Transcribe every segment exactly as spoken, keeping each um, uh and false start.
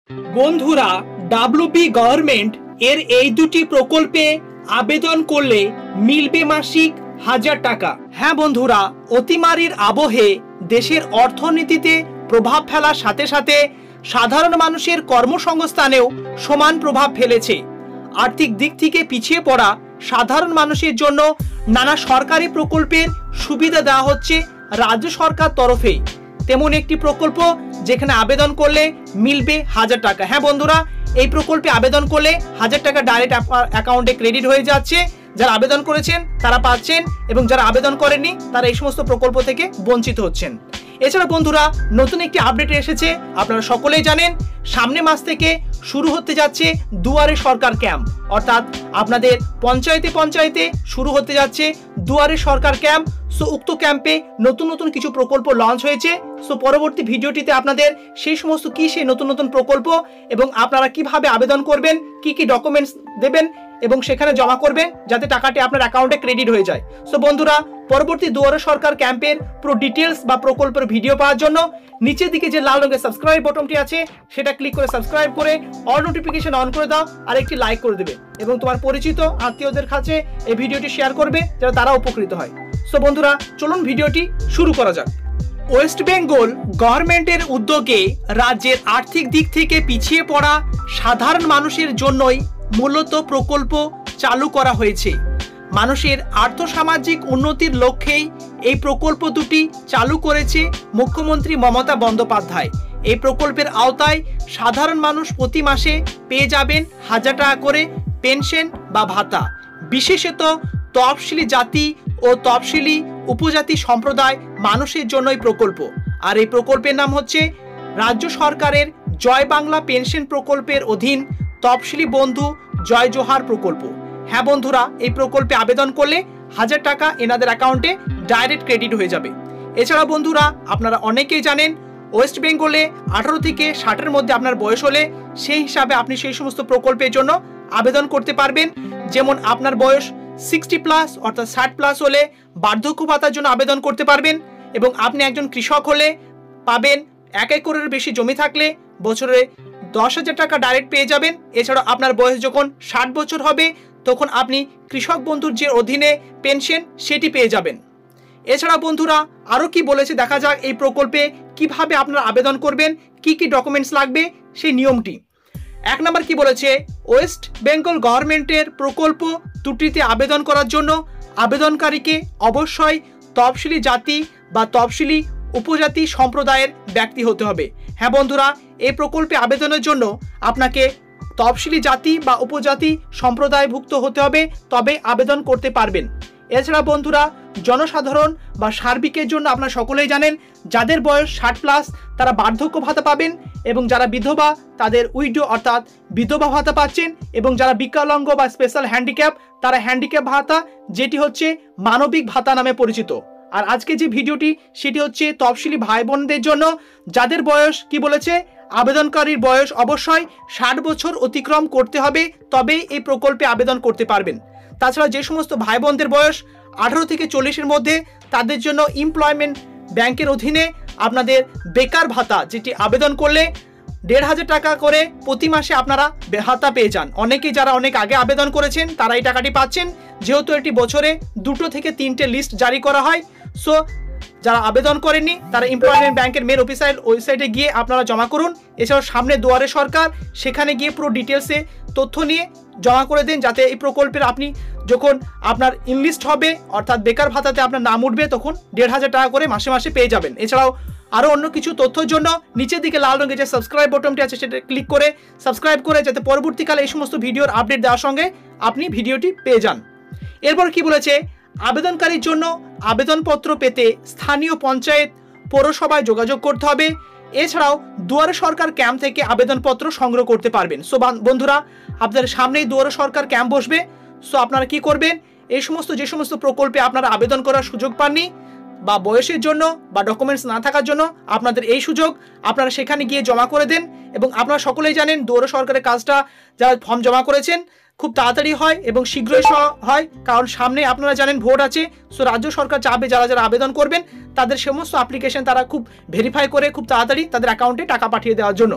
বন্ধুরা, WB government এর এই দুটি প্রকল্পে আবেদন করলে মিলবে মাসিক হাজার টাকা। হ্যাঁ বন্ধুরা, অতিমারির আবহে দেশের অর্থনীতিতে প্রভাব ফেলার সাথে সাথে সাধারণ মানুষের কর্মসংস্থানেও সমান প্রভাব ফেলেছে। আর্থিক দিক থেকে পিছিয়ে পড়া সাধারণ মানুষের জন্য নানা সরকারি প্রকল্পের সুবিধা দেওয়া হচ্ছে রাজ্য সরকার তরফে। তেমন একটি প্রকল্প যেখানে আবেদন করলে মিলবে হাজার টাকা। হ্যাঁ বন্ধুরা, এই প্রকল্পে আবেদন করলে হাজার টাকা ডাইরেক্ট অ্যাকাউন্টে ক্রেডিট হয়ে যাচ্ছে। যারা আবেদন করেছেন তারা পাচ্ছেন, এবং যারা আবেদন করেননি তারা এই সমস্ত প্রকল্প থেকে বঞ্চিত হচ্ছেন। এছাড়া বন্ধুরা, নতুন একটি আপডেট এসেছে। আপনারা সকলেই জানেন, সামনে মাস থেকে শুরু হতে যাচ্ছে দুয়ারে সরকার ক্যাম্প, অর্থাৎ আপনাদের পঞ্চায়েতে পঞ্চায়েতে শুরু হতে যাচ্ছে দুয়ারে সরকার ক্যাম্প। সো উক্ত ক্যাম্পে নতুন নতুন কিছু প্রকল্প লঞ্চ হয়েছে। সো পরবর্তী ভিডিওটিতে আপনাদের সেই সমস্ত কি সেই নতুন নতুন প্রকল্প এবং আপনারা কিভাবে আবেদন করবেন, কি কি ডকুমেন্টস দেবেন এবং সেখানে জমা করবেন যাতে টাকাটি আপনার অ্যাকাউন্টে ক্রেডিট হয়ে যায়। সো বন্ধুরা, পরবর্তী দুয়ারে সরকার ক্যাম্পের পুরো ডিটেলস বা প্রকল্পের ভিডিও পাওয়ার জন্য নিচের দিকে যে লাল রঙের সাবস্ক্রাইব বাটনটি আছে সেটা ক্লিক করে সাবস্ক্রাইব করে অল নোটিফিকেশন অন করে দাও, আর একটি লাইক করে দেবে এবং তোমার পরিচিত আত্মীয়দের কাছে এই ভিডিওটি শেয়ার করবে যাতে তারা উপকৃত হয়। সো বন্ধুরা, চলুন ভিডিওটি শুরু করা যাক। ওয়েস্ট বেঙ্গল গভর্নমেন্টের উদ্যোগে রাজ্যের আর্থিক দিক থেকে পিছিয়ে পড়া সাধারণ মানুষের জন্যই মূলত প্রকল্প চালু করা হয়েছে। মানুষের আর্থসামাজিক উন্নতির লক্ষ্যেই এই প্রকল্প দুটি চালু করেছে মুখ্যমন্ত্রী মমতা বন্দ্যোপাধ্যায়। এই প্রকল্পের আওতায় সাধারণ মানুষ প্রতি মাসে পেয়ে যাবেন হাজার টাকা করে পেনশন বা ভাতা। বিশেষত তফসিলি জাতি ও তফসিলি উপজাতি সম্প্রদায় মানুষের জন্যই প্রকল্প। আর এই প্রকল্পের নাম হচ্ছে রাজ্য সরকারের জয় বাংলা পেনশন প্রকল্পের অধীন তফসিলি বন্ধু জয় জোহার প্রকল্প। হ্যাঁ বন্ধুরা, এই প্রকল্পে আবেদন করলে হাজার টাকা এনাদের অ্যাকাউন্টে ডাইরেক্ট ক্রেডিট হয়ে যাবে। এছাড়া বন্ধুরা, আপনারা অনেকেই জানেন, ওয়েস্ট বেঙ্গলে আঠারো থেকে ষাটের মধ্যে আপনার বয়স হলে সেই হিসাবে আপনি সেই সমস্ত প্রকল্পের জন্য আবেদন করতে পারবেন। যেমন আপনার বয়স সিক্সটি প্লাস অর্থাৎ ষাট প্লাস হলে বার্ধক্য ভাতার জন্য আবেদন করতে পারবেন, এবং আপনি একজন কৃষক হলে পাবেন এক একরের বেশি জমি থাকলে বছরে দশ হাজার টাকা ডাইরেক্ট পেয়ে যাবেন। এছাড়া আপনার বয়স যখন ষাট বছর হবে তখন আপনি কৃষক বন্ধুর যে অধীনে পেনশন সেটি পেয়ে যাবেন। এছাড়া বন্ধুরা, আরও কি বলেছে দেখা যাক এই প্রকল্পে কিভাবে আপনারা আবেদন করবেন, কি কি ডকুমেন্টস লাগবে সেই নিয়মটি। এক নম্বর কি বলেছে, ওয়েস্ট বেঙ্গল গভর্নমেন্টের প্রকল্প দুটিতে আবেদন করার জন্য আবেদনকারীকে অবশ্যই তফসিলি জাতি বা তফসিলি উপজাতি সম্প্রদায়ের ব্যক্তি হতে হবে। হ্যাঁ বন্ধুরা, এই প্রকল্পে আবেদনের জন্য আপনাকে তফসিলি জাতি বা উপজাতি সম্প্রদায়ভুক্ত হতে হবে, তবে আবেদন করতে পারবেন। এছাড়া বন্ধুরা, জনসাধারণ বা সার্বিকের জন্য আপনারা সকলেই জানেন, যাদের বয়স ষাট প্লাস তারা বার্ধক্য ভাতা পাবেন, এবং যারা বিধবা তাদের উইডো অর্থাৎ বিধবা ভাতা পাচ্ছেন, এবং যারা বিকলাঙ্গ বা স্পেশাল হ্যান্ডিক্যাপ তারা হ্যান্ডিক্যাপ ভাতা, যেটি হচ্ছে মানবিক ভাতা নামে পরিচিত। আর আজকে যে ভিডিওটি সেটি হচ্ছে তফসিলি ভাই বোনদের জন্য, যাদের বয়স কি বলেছে, আবেদনকারীর বয়স অবশ্যই ষাট বছর অতিক্রম করতে হবে, তবে এই প্রকল্পে আবেদন করতে পারবেন। তাছাড়া যে সমস্ত ভাই বোনদের বয়স আঠারো থেকে চল্লিশের মধ্যে, তাদের জন্য এমপ্লয়মেন্ট ব্যাংকের অধীনে আপনাদের বেকার ভাতা, যেটি আবেদন করলে দেড় হাজার টাকা করে প্রতি মাসে আপনারা ভাতা পেয়ে যান। অনেকেই যারা অনেক আগে আবেদন করেছেন তারা এই টাকাটি পাচ্ছেন, যেহেতু এটি বছরে দুটো থেকে তিনটে লিস্ট জারি করা হয়। সো যারা আবেদন করেননি তারা এমপ্লয়মেন্ট ব্যাংকের মেন অফিসার ওয়েবসাইটে গিয়ে আপনারা জমা করুন। এছাড়াও সামনে দুয়ারে সরকার, সেখানে গিয়ে পুরো ডিটেলসে তথ্য নিয়ে জমা করে দেন, যাতে এই প্রকল্পের আপনি যখন আপনার ইনলিস্ট হবে অর্থাৎ বেকার ভাতাতে আপনার নাম উঠবে তখন দেড় হাজার টাকা করে মাসে মাসে পেয়ে যাবেন। এছাড়াও আরও অন্য কিছু তথ্যের জন্য নিচের দিকে লাল রঙের যে সাবস্ক্রাইব বাটনটি আছে সেটা ক্লিক করে সাবস্ক্রাইব করে, যাতে পরবর্তীকালে এই সমস্ত ভিডিওর আপডেট দেওয়ার সঙ্গে আপনি ভিডিওটি পেয়ে যান। এরপর কি বলেছে, আবেদনকারীর জন্য আবেদনপত্র পেতে স্থানীয় পঞ্চায়েত পৌরসভায় যোগাযোগ করতে হবে। এছাড়াও দুয়ারে সরকার ক্যাম্প থেকে আবেদনপত্র সংগ্রহ করতে পারবেন। সো বন্ধুরা, আপনাদের সামনেই দুয়ারে সরকার ক্যাম্প বসবে। সো আপনারা কি করবেন, এই সমস্ত যে সমস্ত প্রকল্পে আপনারা আবেদন করার সুযোগ পাননি বা বয়সের জন্য বা ডকুমেন্টস না থাকার জন্য, আপনাদের এই সুযোগ, আপনারা সেখানে গিয়ে জমা করে দেন। এবং আপনারা সকলেই জানেন, দুয়ারে সরকারের কাজটা যারা ফর্ম জমা করেছেন খুব তাড়াতাড়ি হয় এবং শীঘ্রই হয়, কারণ সামনে আপনারা জানেন ভোট আছে। সো রাজ্য সরকার চাবে যারা যারা আবেদন করবেন তাদের সমস্ত অ্যাপ্লিকেশন তারা খুব ভেরিফাই করে খুব তাড়াতাড়ি তাদের অ্যাকাউন্টে টাকা পাঠিয়ে দেওয়ার জন্য।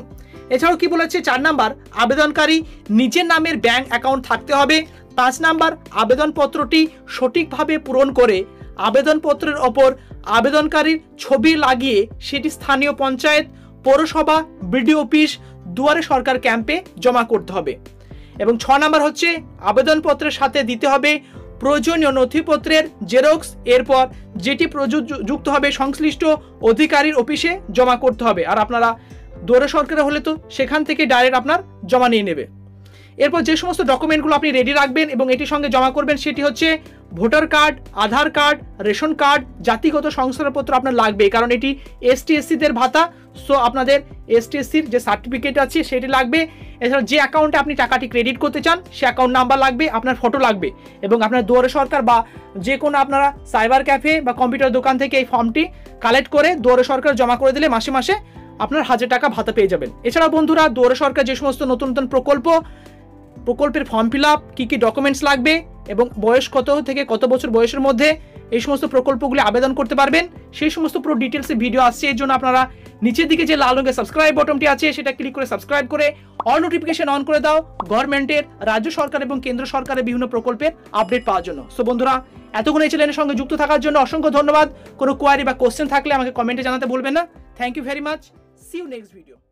এছাড়াও কি বলেছে, চার নাম্বার আবেদনকারী নিজের নামের ব্যাংক অ্যাকাউন্ট থাকতে হবে। পাঁচ নাম্বার আবেদনপত্রটি সঠিকভাবে পূরণ করে আবেদনপত্রের ওপর আবেদনকারীর ছবি লাগিয়ে সেটি স্থানীয় পঞ্চায়েত, পৌরসভা, বিডিও অফিস, দুয়ারে সরকার ক্যাম্পে জমা করতে হবে। এবং ছ নাম্বার হচ্ছে আবেদনপত্রের সাথে দিতে হবে প্রয়োজনীয় নথিপত্রের জেরক্স, এরপর যেটি প্রযুক্ত হবে সংশ্লিষ্ট অধিকারীর অফিসে জমা করতে হবে। আর আপনারা দুয়ারে সরকারে হলে তো সেখান থেকে ডাইরেক্ট আপনার জমা নিয়ে নেবে। এরপর যে সমস্ত ডকুমেন্টগুলো আপনি রেডি রাখবেন এবং এটির সঙ্গে জমা করবেন সেটি হচ্ছে voter card, Aadhaar card, ration card, জাতিগত শংসাপত্র আপনার লাগবে, কারণ এটি এসটি এসসিদের ভাতা। সো আপনাদের এসটি এসসির যে সার্টিফিকেট আছে সেটি লাগবে। এছাড়া যে অ্যাকাউন্টে আপনি টাকাটি ক্রেডিট করতে চান সে অ্যাকাউন্ট নাম্বার লাগবে, আপনার ফটো লাগবে এবং আপনার দুয়ারে সরকার বা যে কোনো আপনারা সাইবার ক্যাফে বা কম্পিউটার দোকান থেকে এই ফর্মটি কালেক্ট করে দুয়ারে সরকার জমা করে দিলে মাসে মাসে আপনার হাজার টাকা ভাতা পেয়ে যাবেন। এছাড়া বন্ধুরা, দুয়ারে সরকার যে সমস্ত নতুন নতুন প্রকল্প প্রকল্পের ফর্ম ফিল আপ, কী কী ডকুমেন্টস লাগবে এবং বয়স কত থেকে কত বছর বয়সের মধ্যে এই সমস্ত প্রকল্পগুলি আবেদন করতে পারবেন, সেই সমস্ত পুরো ডিটেলসে ভিডিও আসছে। এর জন্য আপনারা নিচের দিকে যে লাল রঙের সাবস্ক্রাইব বাটনটি আছে সেটা ক্লিক করে সাবস্ক্রাইব করে অল নোটিফিকেশন অন করে দাও গভর্নমেন্টের, রাজ্য সরকার এবং কেন্দ্র সরকারের বিভিন্ন প্রকল্পের আপডেট পাওয়ার জন্য। সো বন্ধুরা, এতক্ষণ এই চ্যানেলের সঙ্গে যুক্ত থাকার জন্য অসংখ্য ধন্যবাদ। কোনো কোয়ারি বা কোশ্চেন থাকলে আমাকে কমেন্টে জানাতে বলবেন না। Thank you very much. See you next video.